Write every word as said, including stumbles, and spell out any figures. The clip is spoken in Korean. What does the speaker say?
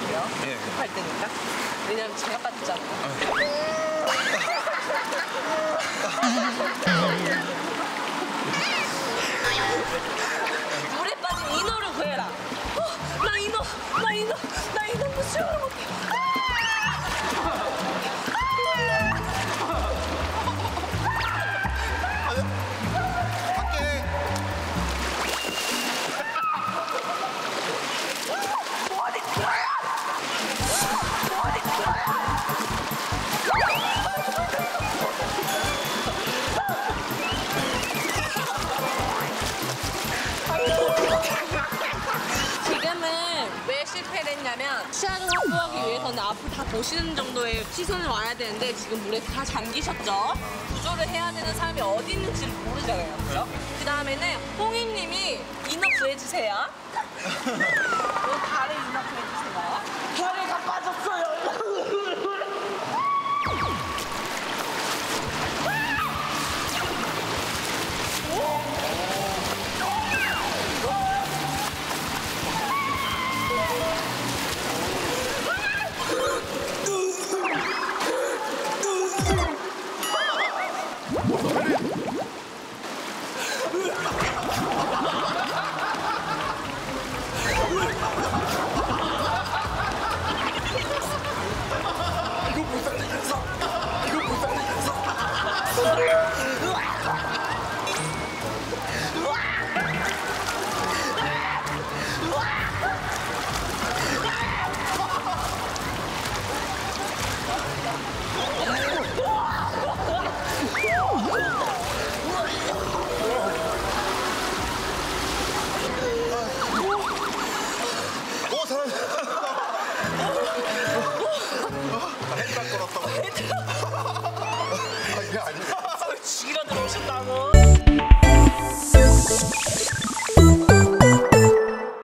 돼요. 예. 급할 때니까. 왜냐면 제가 빠졌잖아요. 물에 빠진 인어를 구해라. 어, 나 인어, 나 인어, 나 인어 수영을 못해. 밖에. 어디 거야? 어디 거야? 지금은 왜 실패를 했냐면 시야를 확보하기 위해서는 앞을 다 보시는 정도의 시선을 와야 되는데 지금 물에 다 잠기셨죠? 구조를 해야 되는 사람이 어디 있는지를 모르잖아요. 그죠? 그 다음에는 홍희님이 인어 구해주세요. 발에 인어 구해주세요. 발에 다 빠졌어요. 아, 이게 아니야.